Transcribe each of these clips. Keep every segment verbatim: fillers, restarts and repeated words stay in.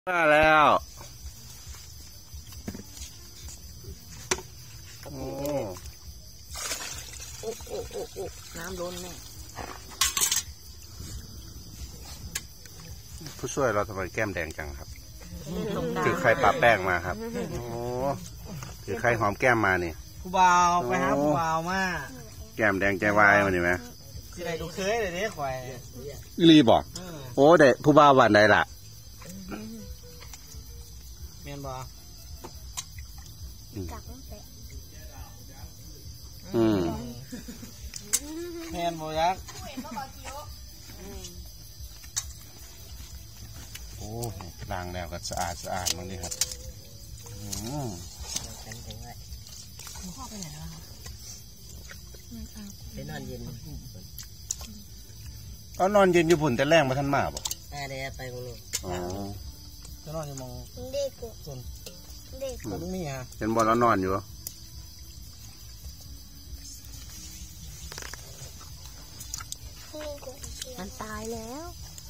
มาแล้วโอ้โอ้โอ้โอ้โอ้น้ำล้นแน่ผู้ช่วยเราทำไมแก้มแดงจังครับถือใครปะแป้งมาครับโอ้ถือใครหอมแก้มมาเนี่ยผู้บ่าวไปหาผู้บ่าวมาแก้มแดงใจวายมาเนี่ยไหมสิได้ดูเคยเลยเด้ข่อยรีบอกโอ้เด็กผู้บ่าววันใดล่ะเมียนบ่อืมเมียนบ่ยักโอ้ล้างแล้วก็สะอาดสะอาดมันนี่ครับอืมไปนอนเย็นเอานอนเย็นอยู่พุ่นแต่แรงมาท่านมาบ่แม่ได้ไปตรงนี้อ๋อจะนอนอยู่มองเด็กส่วนเด็กตรงนี้ฮะเห็นบอลแล้วนอนอยู่มันตายแล้ว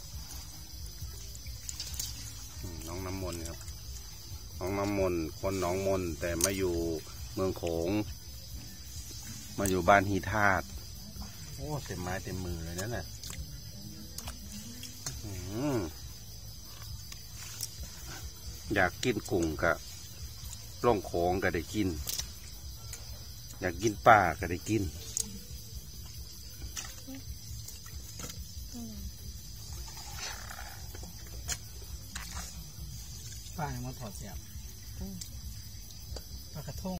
น้องน้ำมนต์ครับน้องน้ำมนต์คนหนองมนต์แต่มาอยู่เมืองโขงมาอยู่บ้านฮีธาตุโอ้เต็มไม้เต็มมือเลยนั่นน่ะอยากกินกุ้งกับล่องโขงก็ได้กินอยากกินปลาก็ได้กินป้ามาถอดเสียบปลากระทง